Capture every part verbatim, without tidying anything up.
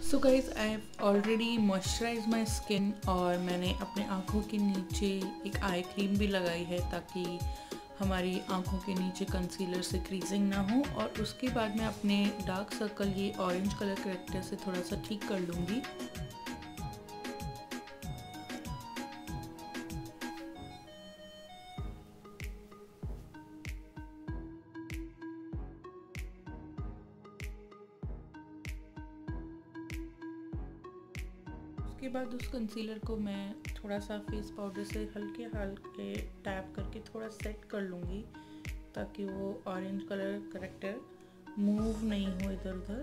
So guys I have already moisturize my skin और मैंने अपने आँखों के नीचे एक आई क्रीम भी लगाई है ताकि हमारी आँखों के नीचे कंसीलर से क्रीजिंग ना हो। और उसके बाद मैं अपने डार्क सर्कल ये ऑरेंज कलर करेक्टर से थोड़ा सा ठीक कर लूँगी। उसके बाद उस कंसीलर को मैं थोड़ा सा फेस पाउडर से हल्के हल्के टैप करके थोड़ा सेट कर लूँगी ताकि वो ऑरेंज कलर करेक्टर मूव नहीं हो इधर उधर।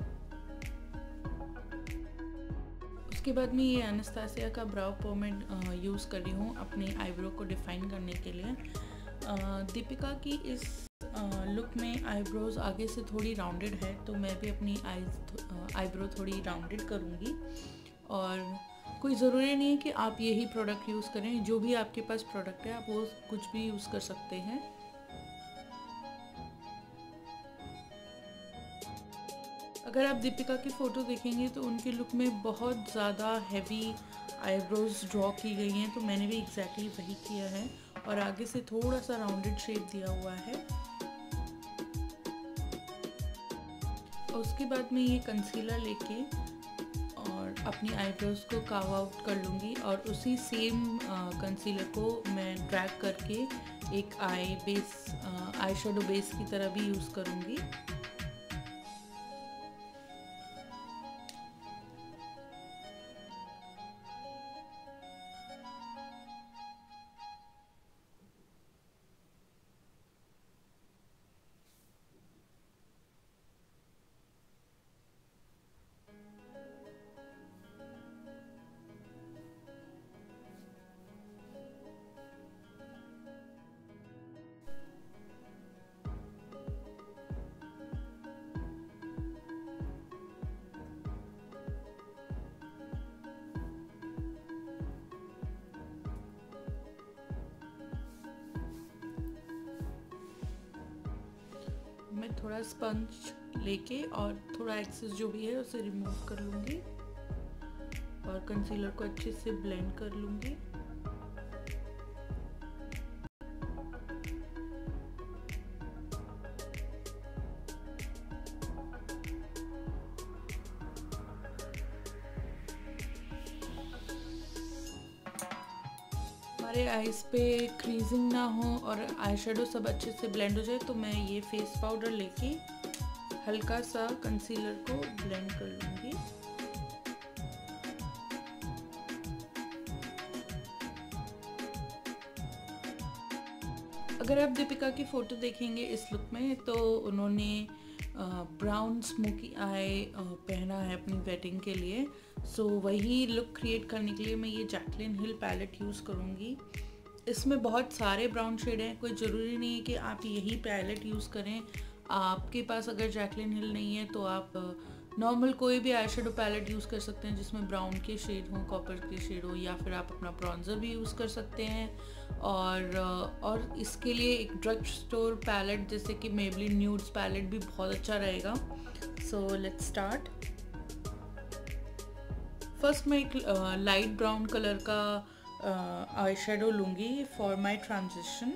उसके बाद मैं ये एनास्टेसिया का ब्राउ पोमेड यूज़ कर रही हूँ अपनी आईब्रो को डिफाइन करने के लिए। दीपिका की इस लुक में आईब्रोज आगे से थोड़ी राउंडेड है, तो मैं भी अपनी आईज आईब्रो थोड़ी राउंडेड करूँगी। और कोई ज़रूरी नहीं है कि आप यही प्रोडक्ट यूज़ करें, जो भी आपके पास प्रोडक्ट है आप वो कुछ भी यूज़ कर सकते हैं। अगर आप दीपिका की फ़ोटो देखेंगे तो उनकी लुक में बहुत ज़्यादा हैवी आईब्रोज ड्रॉ की गई हैं, तो मैंने भी एग्जैक्टली वही किया है और आगे से थोड़ा सा राउंडेड शेप दिया हुआ है। और उसके बाद मैं ये कंसीलर लेके और अपनी आईब्रोज को कार्व आउट कर लूँगी और उसी सेम कंसीलर को मैं ड्रैग करके एक eye base eyeshadow base की तरह भी यूज़ करूँगी। मैं थोड़ा स्पंज लेके और थोड़ा एक्सेस जो भी है उसे रिमूव कर लूँगी और कंसीलर को अच्छे से ब्लेंड कर लूँगी। हमारे आईज पे क्रीजिंग ना हो और आई शेडो सब अच्छे से ब्लेंड हो जाए, तो मैं ये फेस पाउडर लेके हल्का सा कंसीलर को ब्लेंड कर लूँगी। अगर आप दीपिका की फ़ोटो देखेंगे इस लुक में तो उन्होंने ब्राउन स्मोकी आई पहना है अपनी वेडिंग के लिए। सो so, वही लुक क्रिएट करने के लिए मैं ये जैकलिन हिल पैलेट यूज़ करूँगी। इसमें बहुत सारे ब्राउन शेड हैं, कोई ज़रूरी नहीं है कि आप यही पैलेट यूज़ करें। आपके पास अगर जैकलिन हिल नहीं है तो आप नॉर्मल कोई भी आई शेडो पैलेट यूज़ कर सकते हैं जिसमें ब्राउन के शेड हो, कॉपर के शेड हो, या फिर आप अपना ब्रॉन्जर भी यूज़ कर सकते हैं। और और इसके लिए एक ड्रग स्टोर पैलेट जैसे कि मेबलिन न्यूड्स पैलेट भी बहुत अच्छा रहेगा। So let's start. फर्स्ट मैं एक लाइट ब्राउन कलर का आई शेडो लूँगी फॉर माई ट्रांजिशन।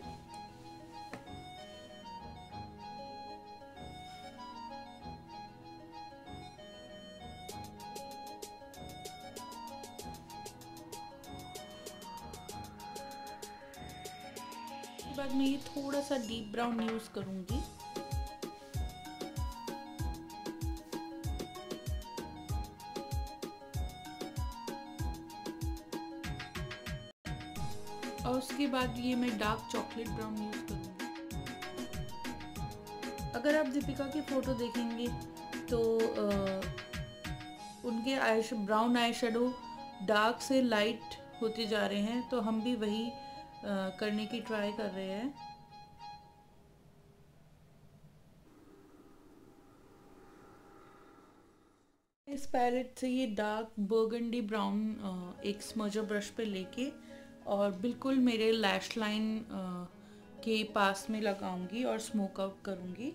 उसके बाद मैं ये थोड़ा सा डीप ब्राउन यूज़ करूँगी। और उसके बाद ये मैं डार्क चॉकलेट ब्राउन यूज़ करूँगी। अगर आप दीपिका की फ़ोटो देखेंगे तो आ, उनके eye brown eyeshadow dark से लाइट होते जा रहे हैं, तो हम भी वही आ, करने की ट्राई कर रहे हैं। इस पैलेट से ये डार्क बर्गंडी ब्राउन एक स्मजर ब्रश पे लेके और बिल्कुल मेरे लैश लाइन के पास में लगाऊंगी और स्मोक आउट करूंगी।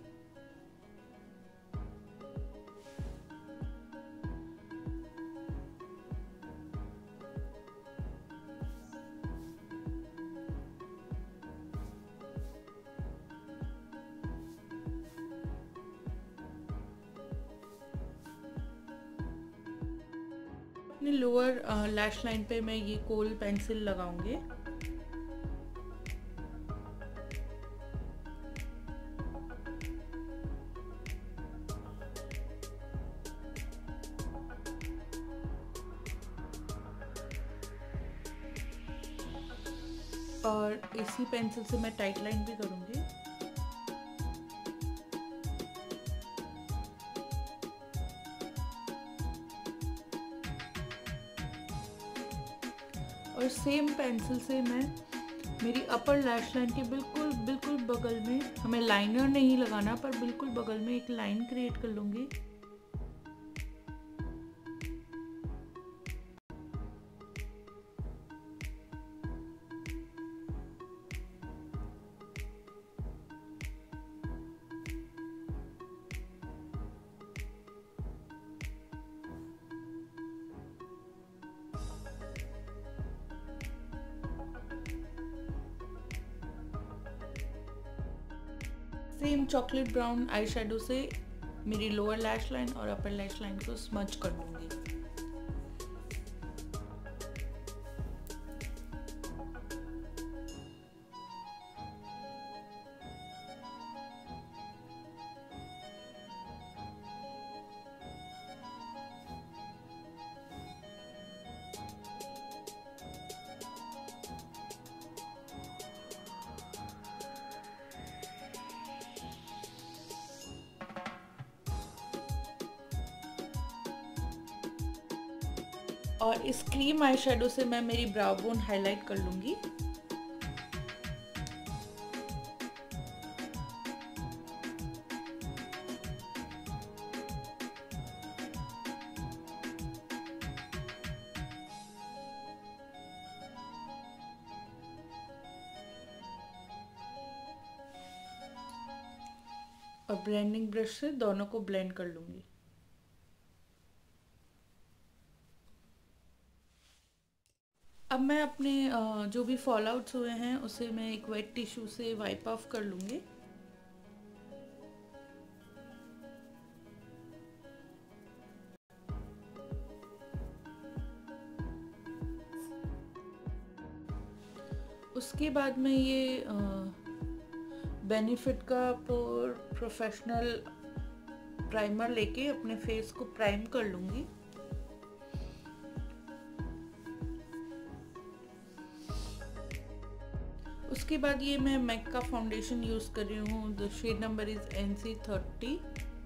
अपने लोअर लैश लाइन पे मैं ये कोल पेंसिल लगाऊंगी। और इसी पेंसिल से मैं टाइट लाइन भी करूंगी। और सेम पेंसिल से मैं मेरी अपर लैश लाइन के बिल्कुल बिल्कुल बगल में, हमें लाइनर नहीं लगाना पर बिल्कुल बगल में एक लाइन क्रिएट कर लूँगी। Same chocolate brown eyeshadow से मेरी लोअर लैश लाइन और अपर लैश लाइन को स्मच कर लूँगी। और इस क्रीम आई शेडो से मैं मेरी ब्राउ बोन हाईलाइट कर लूँगी। और ब्लेंडिंग ब्रश से दोनों को ब्लेंड कर लूँगी। अब मैं अपने जो भी फॉल आउट्स हुए हैं उसे मैं एक वेट टिश्यू से वाइप ऑफ कर लूँगी। उसके बाद मैं ये बेनिफिट का प्रोफेशनल प्राइमर लेके अपने फेस को प्राइम कर लूँगी। उसके बाद ये मैं मैक का फाउंडेशन यूज़ कर रही हूँ। The shade number is N C thirty.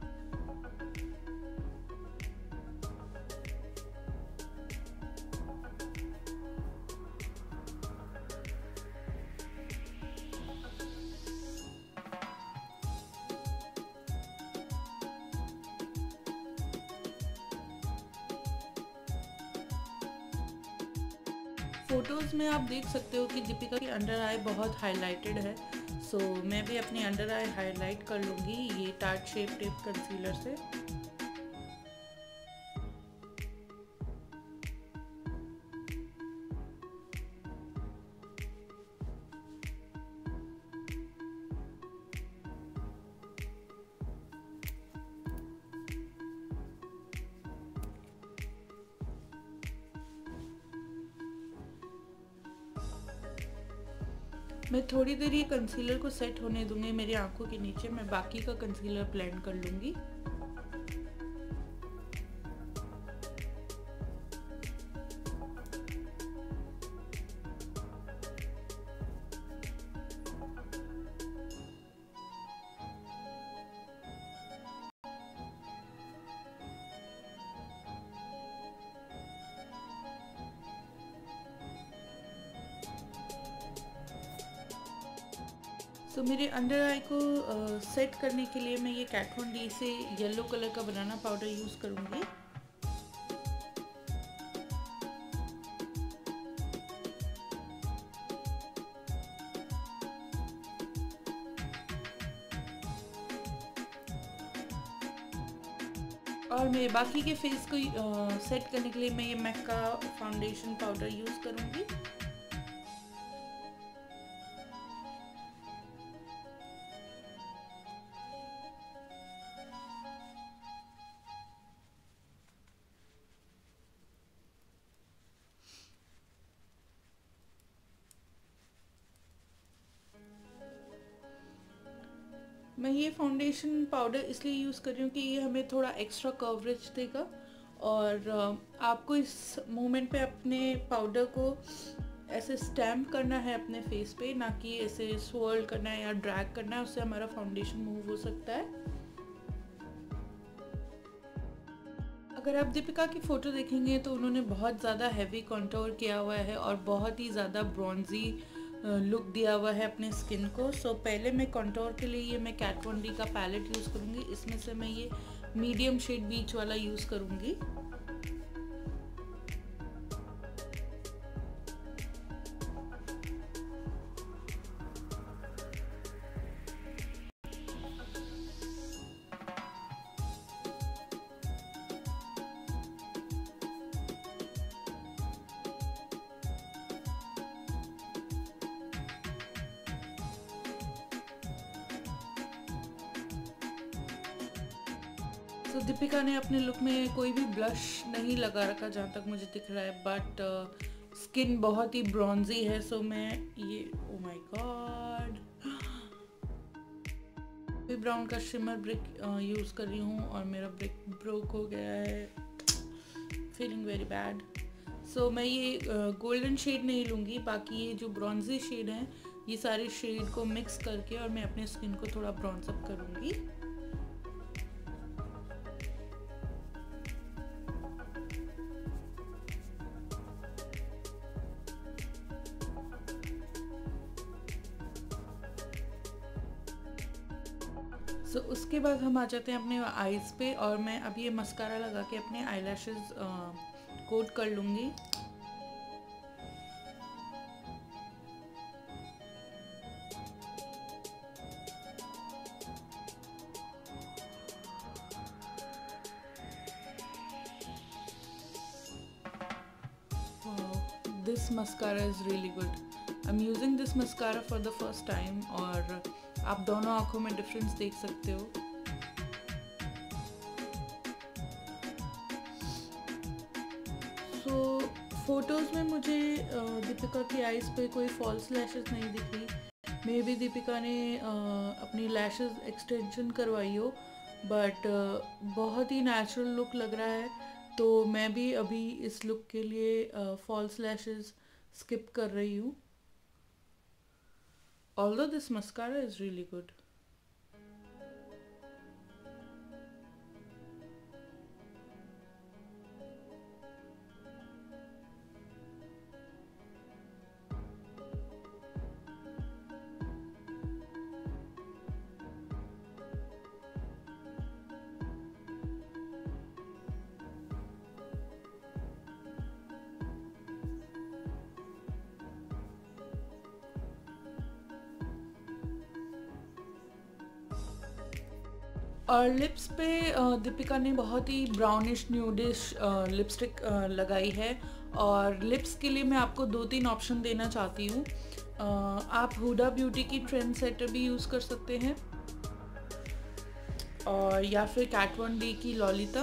Photos में आप देख सकते हो कि दीपिका की अंडर आई बहुत हाईलाइटेड है। सो so, मैं भी अपनी अंडर आई हाईलाइट कर लूँगी ये टार्ट शेप टिप कंसीलर से। मैं थोड़ी देर ये कंसीलर को सेट होने दूंगी मेरी आंखों के नीचे। मैं बाकी का कंसीलर ब्लेंड कर लूंगी। तो मेरे अंडर आई को सेट करने के लिए मैं ये कैट वन डी से येलो कलर का बनाना पाउडर यूज़ करूँगी। और मेरे बाकी के फेस को सेट करने के लिए मैं ये मैक का फाउंडेशन पाउडर यूज़ करूँगी। ये फाउंडेशन पाउडर इसलिए यूज़ कर रही हूँ कि ये हमें थोड़ा एक्स्ट्रा कवरेज देगा, और आपको इस मोमेंट पे अपने पाउडर को ऐसे स्टैम्प करना है अपने फेस पे, ना कि ऐसे स्वर्ल करना है या ड्रैग करना है, उससे हमारा फाउंडेशन मूव हो सकता है। अगर आप दीपिका की फ़ोटो देखेंगे तो उन्होंने बहुत ज़्यादा हैवी कंटूर किया हुआ है और बहुत ही ज़्यादा ब्रॉन्जी लुक दिया हुआ है अपने स्किन को। सो पहले मैं कंटूर के लिए ये मैं कैट वन डी का पैलेट यूज़ करूँगी। इसमें से मैं ये मीडियम शेड बीच वाला यूज़ करूँगी। तो so, दीपिका ने अपने लुक में कोई भी ब्लश नहीं लगा रखा जहाँ तक मुझे दिख रहा है, बट स्किन uh, बहुत ही ब्रॉन्जी है। सो so, मैं ये ओ माय गॉड ब्राउन का शिमर ब्रिक यूज़ कर रही हूँ और मेरा ब्रिक ब्रोक हो गया है, फीलिंग वेरी बैड। सो मैं ये गोल्डन uh, शेड नहीं लूँगी, बाकी ये जो ब्रॉन्जी शेड हैं ये सारे शेड को मिक्स करके और मैं अपने स्किन को थोड़ा ब्रॉन्ज अप करूँगी। सो so, उसके बाद हम आ जाते हैं अपने आईज़ पे, और मैं अब ये मस्कारा लगा के अपने आईलैशेस कोट कर लूँगी। This mascara is really good. I am using this mascara for the first time, और आप दोनों आँखों में डिफरेंस देख सकते हो। सो so, फोटोज़ में मुझे दीपिका की आईज़ पे कोई फॉल्स लैशेस नहीं दिखी। मे बी दीपिका ने अपनी लैशेस एक्सटेंशन करवाई हो, बट बहुत ही नेचुरल लुक लग रहा है। तो मैं भी अभी इस लुक के लिए फॉल्स लैशेस स्किप कर रही हूँ। Although this mascara is really good. और लिप्स पे दीपिका ने बहुत ही ब्राउनिश न्यूडिश लिपस्टिक लगाई है, और लिप्स के लिए मैं आपको दो तीन ऑप्शन देना चाहती हूँ। आप हुडा ब्यूटी की ट्रेंड सेटर भी यूज़ कर सकते हैं, और या फिर कैट वन डी की लॉलिता।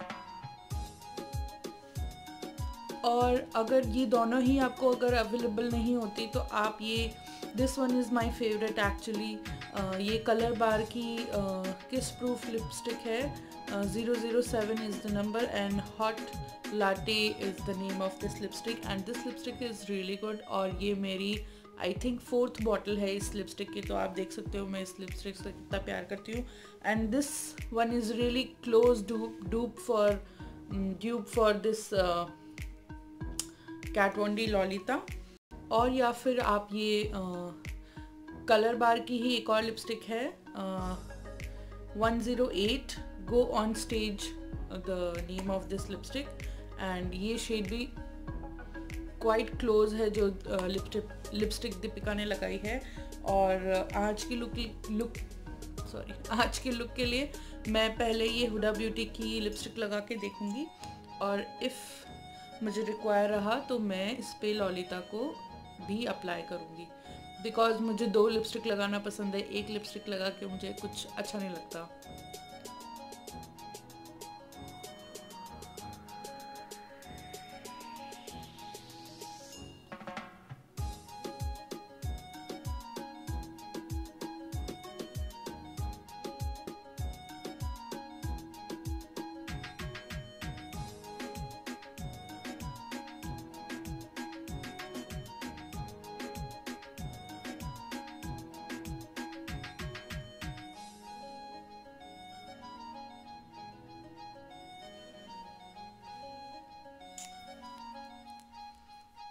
और अगर ये दोनों ही आपको अगर अवेलेबल नहीं होती तो आप ये this one is my favourite actually. ये कलर बार की किस प्रूफ लिपस्टिक है। Zero zero seven is the number and hot latte is the name of this lipstick, and this lipstick is really good. और ये मेरी I think fourth bottle है इस lipstick की, तो आप देख सकते हो मैं इस लिपस्टिक से कितना प्यार करती हूँ। And this one is really close dupe dupe for dupe for this Kat Von D Lolita. और या फिर आप ये कलर uh, बार की ही एक और लिपस्टिक है one zero eight, go on stage the name of this lipstick, and ये शेड भी क्वाइट क्लोज है जो लिपस्टिक लिपस्टिक दीपिका ने लगाई है। और आज की लुक लुक सॉरी आज के लुक के लिए मैं पहले ये हुडा ब्यूटी की लिपस्टिक लगा के देखूंगी, और इफ़ मुझे रिक्वायर रहा तो मैं इस पे लॉलिता को भी अप्लाई करूँगी, बिकॉज मुझे दो लिपस्टिक लगाना पसंद है। एक लिपस्टिक लगा के मुझे कुछ अच्छा नहीं लगता।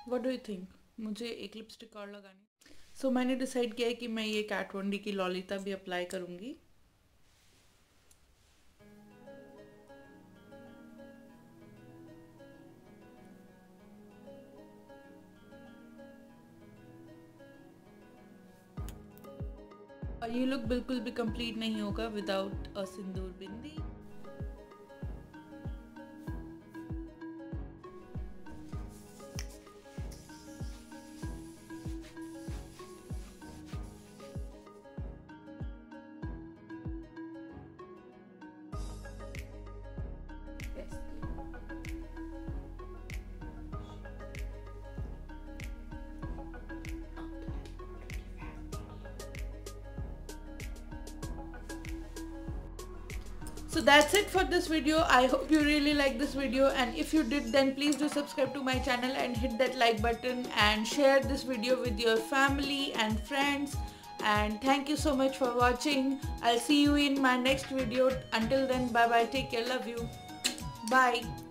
What do you think? मुझे एक लिपस्टिक और लगानी। सो so, मैंने डिसाइड किया है कि मैं ये कैट वन डी की लॉलिता भी अप्लाई करूँगी। और ये लुक बिल्कुल भी कंप्लीट नहीं होगा without a sindoor bindi. So that's it for this video. I hope you really like this video, and if you did, then please do subscribe to my channel and hit that like button and share this video with your family and friends. And thank you so much for watching. I'll see you in my next video. Until then, bye bye, take care, love you, bye.